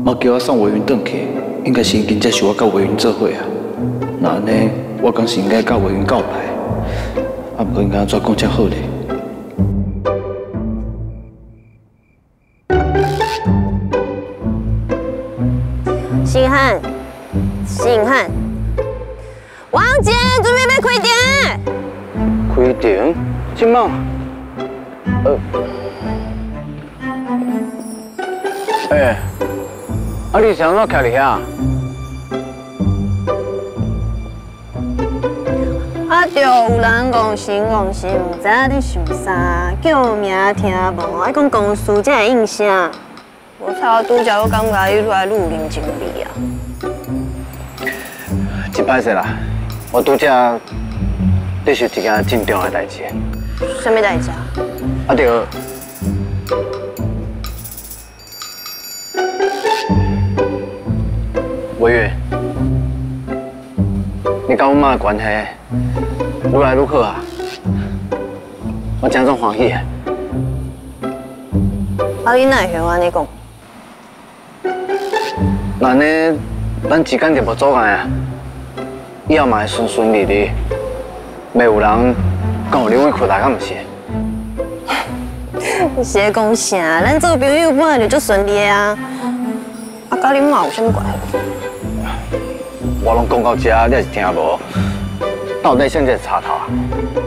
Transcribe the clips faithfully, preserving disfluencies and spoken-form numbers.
妈叫我送维云转去，应该是已经接受我甲维云做伙啊。那安尼，我讲是应该甲维云告白，啊，不过应该安怎讲才好咧？ 星汉，星汉，王姐准备要开店。 开店？今晚？呃。 哎、欸，啊！你想怎徛伫遐？ 啊，就有人讲新讲新，唔知在想啥，叫名听无，还讲公司才会应声。无操，拄则我感觉你来愈认真理啊。 真歹势啦，我拄则你是一件真重要的代志。 什么代志？ 啊，着。 委员，你甲阮妈的关系愈来愈好啊，我真总欢喜的。 啊，你哪会晓安尼讲？ 那呢，咱之间就无阻碍啊，以后嘛会顺顺利利，袂有人讲有你委屈来，敢毋是？ 你是在讲啥？咱做朋友本来就足顺利的啊，啊，甲恁妈有啥物关系？ 我拢讲到这，你也是听无？到底想这个插头啊？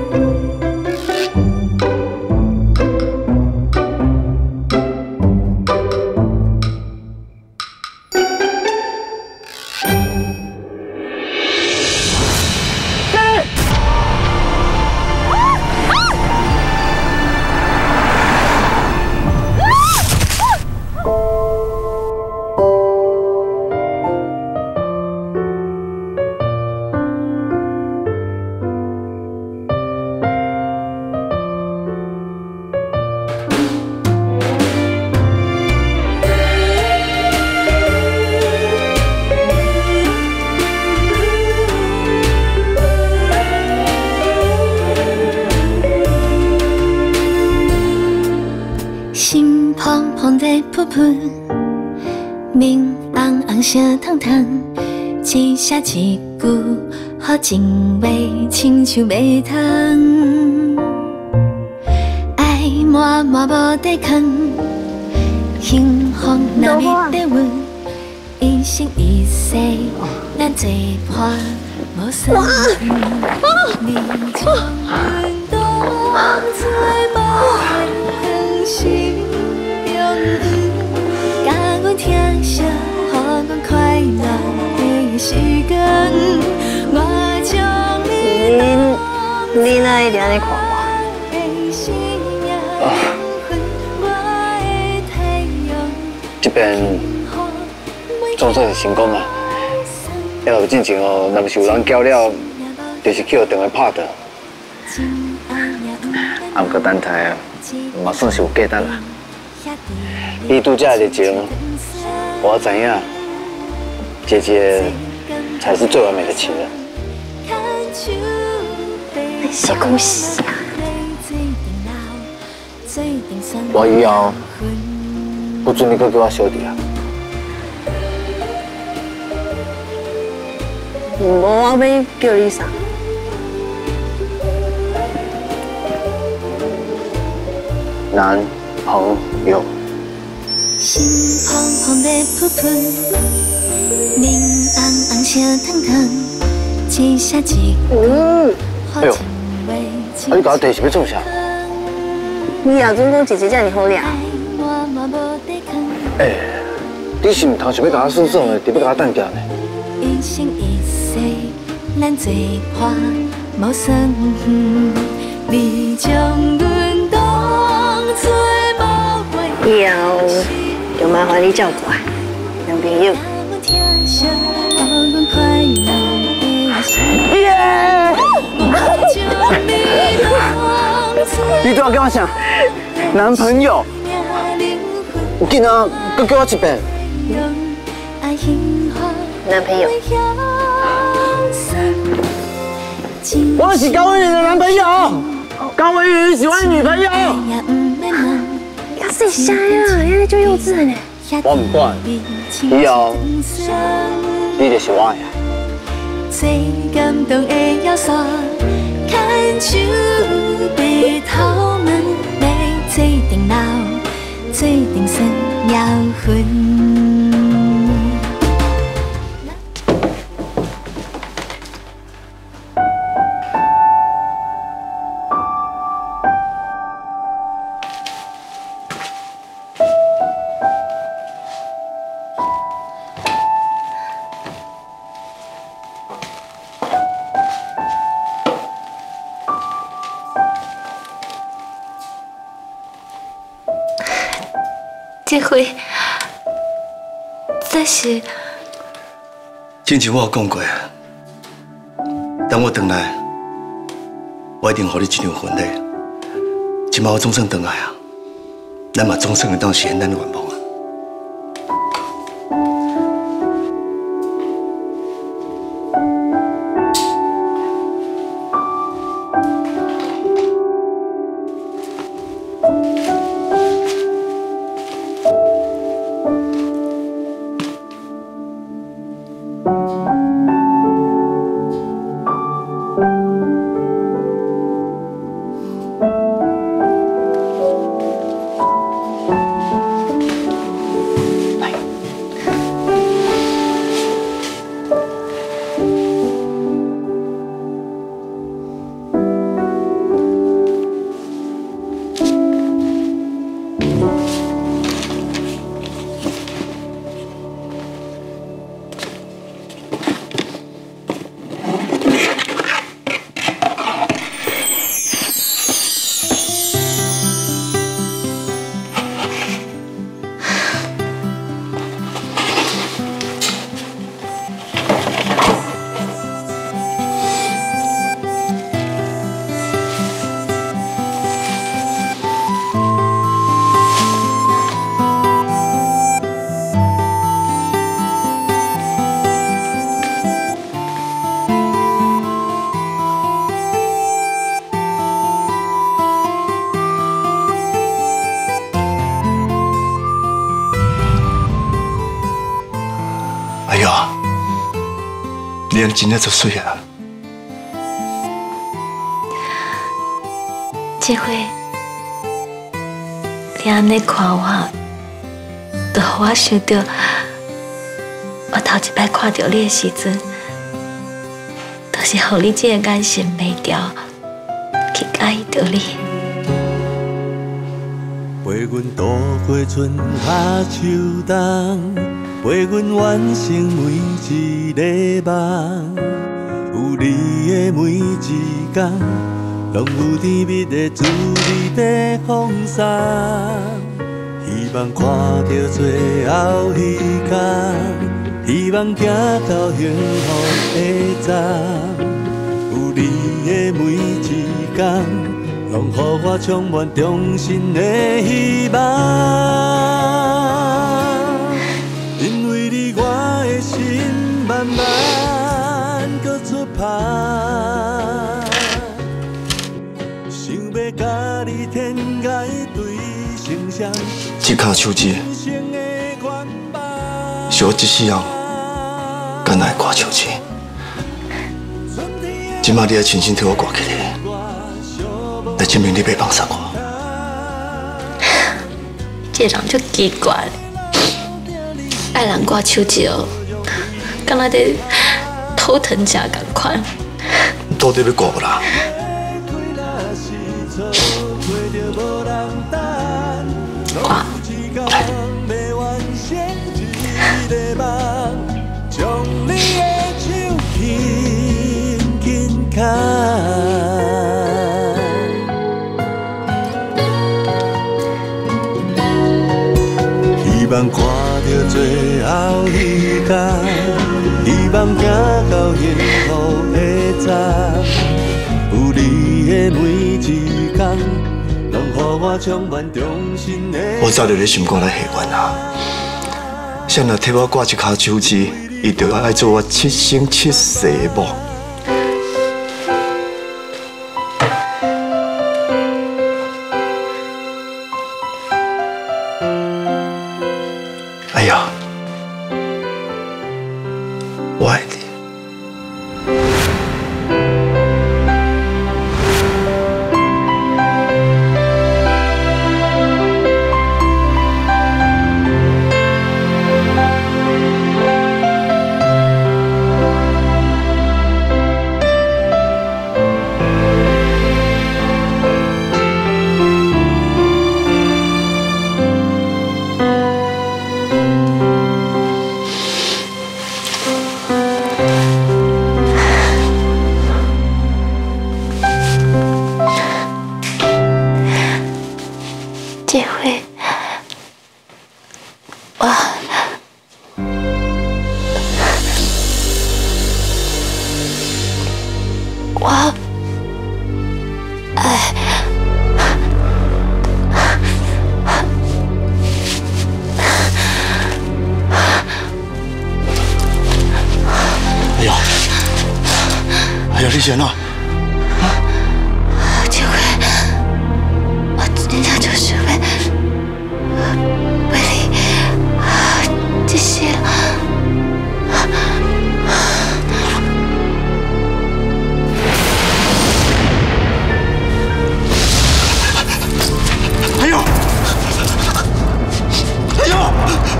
噗噗，面红红声烫烫，只写一句，好情话亲像蜜糖，爱满满无抵抗，幸福若未得稳，一生一世咱做伴无算远，你像运动做无限疼惜。 甲阮听声，予阮快乐的时间，我将你。你你哪一定安尼看我？ 啊，这边总算是成功啦。要有进前哦，若不是有人叫了，就是去互电话拍到。啊，不过等下嘛算是有价值啦。 你拄则的热情，我知影，姐姐才是最完美的情人。 你是讲啥？ 我以后不准你再叫我小弟啊！ 无，我要叫你啥？ 男朋友。 心怦怦的噗噗，面红红声烫烫，只写一句。 哎呦，啊你搞地是要做啥？ 你也总讲姐姐这么好料。 哎，你是唔通想要甲我算算的，特别甲我等掉呢？ 一生一世，咱做伴无算远，你将阮当作无悔。 有。 就麻烦你照顾我，男朋友。耶！ 你对我叫我啥？男朋友？有紧啊，搁叫我一遍。 男朋友。 我是高文宇的男朋友。高文宇喜欢女朋友。 要是啥呀？原来就幼稚呢。 我唔管，以后你就是我呀。 最感动的要素，牵手白头门，要做定老，做定算摇魂。 这回，这是之前我有讲过啊，等我回来，我一定给你一场婚礼。今摆我总算回来啊，咱嘛总算会当实现咱的愿望啊。你真的足水啊！ 这回你安尼看我，就让我想到我头一摆看到你的时阵，就是让你这个眼神袂掉，去介意到你。 陪阮度过春夏秋冬。 陪阮完成每一个梦，有你的每一天，拢有甜蜜的滋味在放送。希望看到最后迄天，希望行到幸福的站。有你的每一天，拢予我充满衷心的希望。 因为你，我的心慢慢搁出发，想要甲你天涯对成双。 这卡手机，是我一世人敢爱挂手机。今麦你要亲身替我挂起来，来证明你袂放杀我。 这人就奇怪。 爱人挂手机哦，敢若在头疼食共款。 到底要挂不啦？ 挂。来。 希望看到最后迄天，希望行到幸福的站。有你的每一天，拢予我充满衷心的。 我早就咧心肝来下愿啊！谁若替我挂一卡手机，伊就要爱做我七生七世的某。 哎呀，我爱你。 这回我我哎， 哎呀，哎呀，你先啊！ 这回我真的就是为为你这些了。 哎呦！哎呦！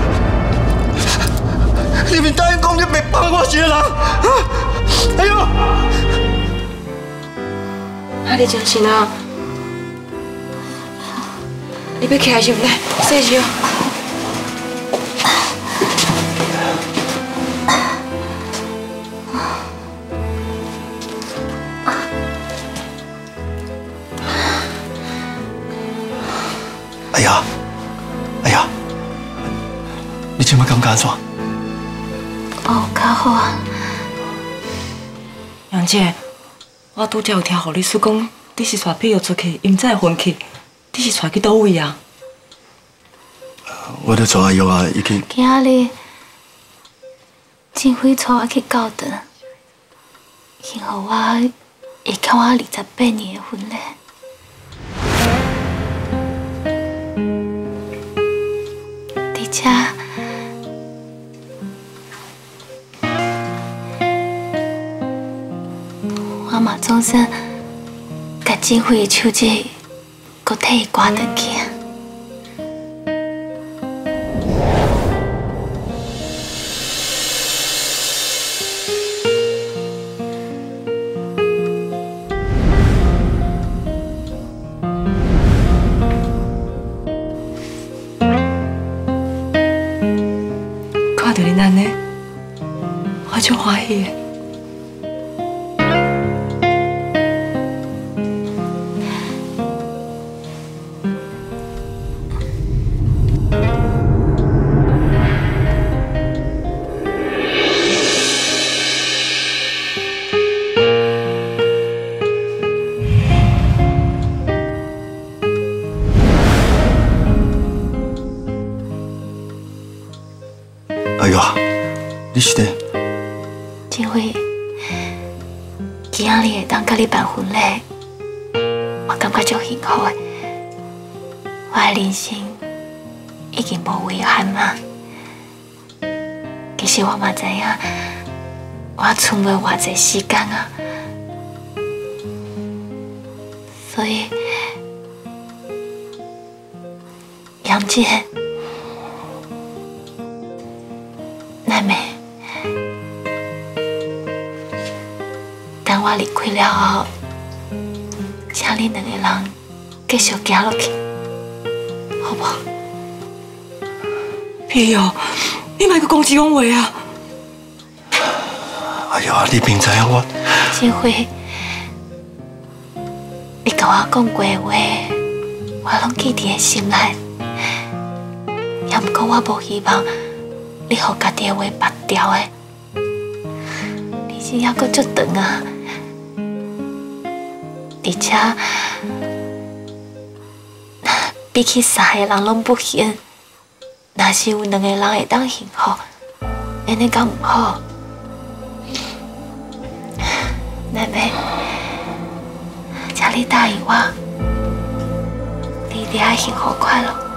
你明答应讲你袂放我一个人啊！哎呦！ 啊！你真是啊！你要起来是不来？洗洗哦。 哎呀，哎呀，你今麦感觉怎？ 哦，较好啊。 杨姐。 我拄则有听护理师讲，你是带碧玉出去，因才会去。你是带去倒位啊？ 我咧带阿玉啊，伊去。 今日静辉带我去教堂，幸好我会看我二十八年的婚礼。而且，我嘛总算甲静辉的手指，搁替伊挂转去。 看到恁安尼，我足欢喜的。 哎呀，你是的？ 静辉，今仔日会当甲你办婚礼，我感觉足幸福的。我的人生已经无遗憾嘛。其实我嘛知影，我剩无偌济时间啊，所以杨姐。 妹妹，等我离开了后，请恁两个人继续行落去，好不好？ 屁哦，你莫阁讲这种话啊！ 哎呀，你明知影我。 静辉，你甲我讲过的话，我拢记伫个心内。也毋过我无希望。 你互家己的话拔掉的，你是还阁足长啊！而且比起三个人拢不幸，若是有两个人会当幸福，安尼敢唔好？妹妹，请你答应我，你一定要幸福快乐。